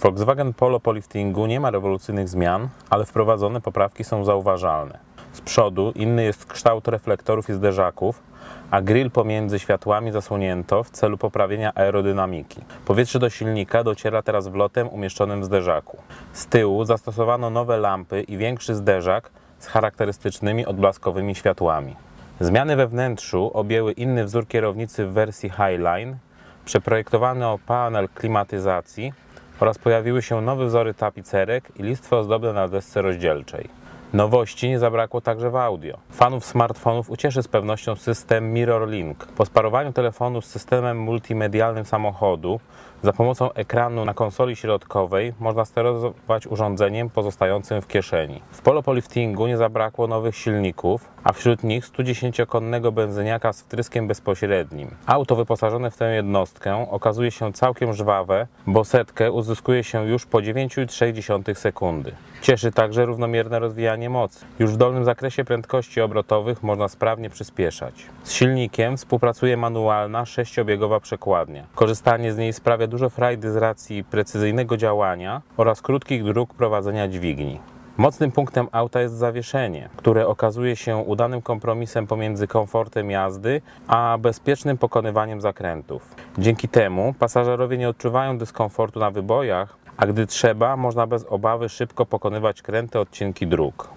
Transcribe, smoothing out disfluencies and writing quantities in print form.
Volkswagen Polo po liftingu nie ma rewolucyjnych zmian, ale wprowadzone poprawki są zauważalne. Z przodu inny jest kształt reflektorów i zderzaków, a grill pomiędzy światłami zasłonięto w celu poprawienia aerodynamiki. Powietrze do silnika dociera teraz wlotem umieszczonym w zderzaku. Z tyłu zastosowano nowe lampy i większy zderzak z charakterystycznymi odblaskowymi światłami. Zmiany we wnętrzu objęły inny wzór kierownicy w wersji Highline, przeprojektowano panel klimatyzacji oraz pojawiły się nowe wzory tapicerek i listwy ozdobne na desce rozdzielczej. Nowości nie zabrakło także w audio. Fanów smartfonów ucieszy z pewnością system MirrorLink. Po sparowaniu telefonu z systemem multimedialnym samochodu za pomocą ekranu na konsoli środkowej można sterować urządzeniem pozostającym w kieszeni. W Polo po liftingu nie zabrakło nowych silników, a wśród nich 110-konnego benzyniaka z wtryskiem bezpośrednim. Auto wyposażone w tę jednostkę okazuje się całkiem żwawe, bo setkę uzyskuje się już po 9,3 sekundy. Cieszy także równomierne rozwijanie mocy. Już w dolnym zakresie prędkości obrotowych można sprawnie przyspieszać. Z silnikiem współpracuje manualna 6-biegowa przekładnia. Korzystanie z niej sprawia dużo frajdy z racji precyzyjnego działania oraz krótkich dróg prowadzenia dźwigni. Mocnym punktem auta jest zawieszenie, które okazuje się udanym kompromisem pomiędzy komfortem jazdy a bezpiecznym pokonywaniem zakrętów. Dzięki temu pasażerowie nie odczuwają dyskomfortu na wybojach, a gdy trzeba, można bez obawy szybko pokonywać kręte odcinki dróg.